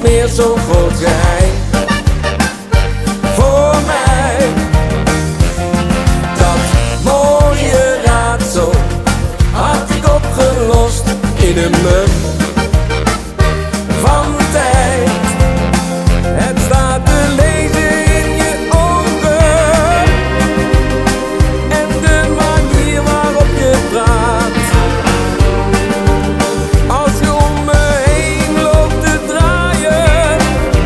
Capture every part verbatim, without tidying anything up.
meer zo'n groot geheim voor mij. Dat mooie raadsel had ik opgelost in een mum van tijd. Het staat te lezen in je ogen en de manier waarop je praat. Als je om me heen loopt te draaien,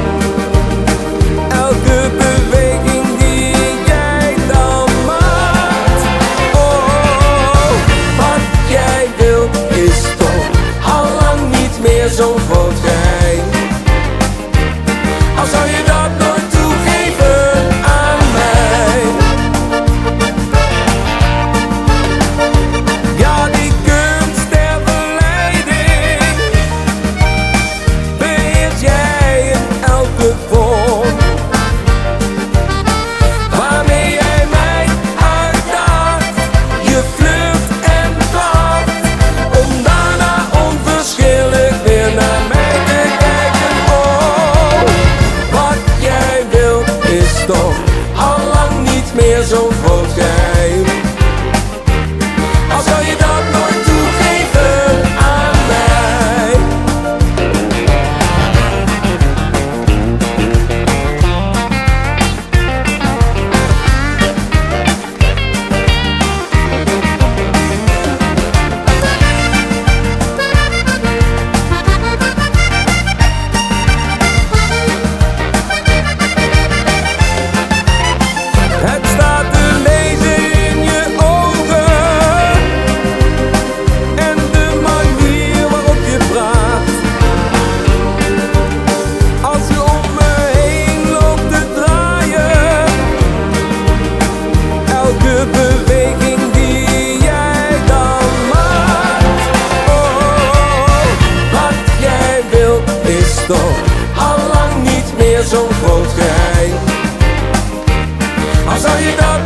elke beweging die jij dan maakt. Oh, wat jij wil is toch allang niet meer zo'n groot geheim. Al zou je dat nooit toegeven aan mij. Ja, die kunst der verleiding beheers jij in elke vorm, waarmee jij mij uitdaagt. Je flirt en klaagt om daarna onverschillig weer naar mij te kijken. Oh, wat jij wil is toch allang niet meer zo'n groot geheim. Al zou je dat nooit toegeven aan mij. Het staat te lezen in je ogen en de manier waarop je praat. Als je om me heen loopt te draaien, elke beweging die jij dan maakt. Oh, wat jij wil is toch allang niet meer zo'n groot geheim. Al zou je dat